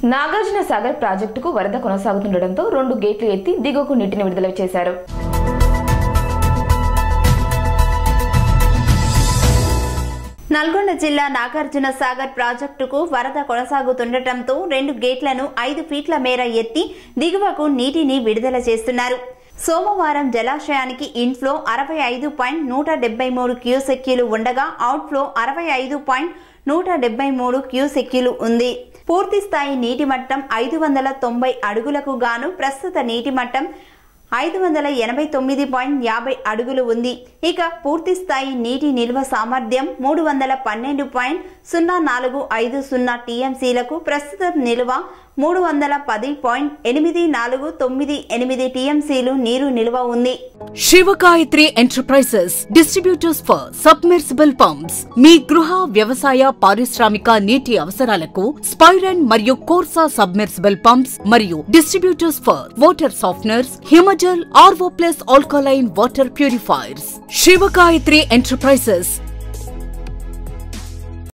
నాగార్జున సాగర్ ప్రాజెక్టుకు వరద కొనసాగుతుండటంతో 2 గేట్లు ఎత్తి దిగువకు నీటిని విడుదల చేశారు. నల్గొండ జిల్లా నాగార్జున సాగర్ ప్రాజెక్టుకు వరద కొనసాగుతుండటంతో 2 గేట్లను 5 ఫీట్ల మేర ఎత్తి దిగువకు నీటిని విడుదల చేస్తున్నారు. సోమవారం జలాశయానికి ఇన్ఫ్లో 65.173 క్యూసెక్కులు ఉండగా అవుట్ఫ్లో 65.173 క్యూసెక్కులు ఉంది. పూర్తి స్థాయి నీటి మట్టం 590 అడుగులకు గాను ప్రస్తుత నీటి మట్టం 589.50 అడుగులు ఉంది. ఇక పూర్తి స్థాయి నీటి నిల్వ సామర్థ్యం 312.0450 టీఎంసీలకు, ప్రస్తుతం నిల్వ 310.8498 టీఎంసీలు నీరు నిల్వ ఉంది. Shivagayatri enterprises distributors for submersible pumps మీ గృహ, వ్యవసాయ, పారిశ్రామిక నీటి అవసరాలకు స్పైరన్ మరియు కోర్సా సబ్మెర్సిబుల్ పంప్స్ మరియు distributors for water softeners, Himajal, RO+ alkaline water purifiers. Shivagayatri enterprises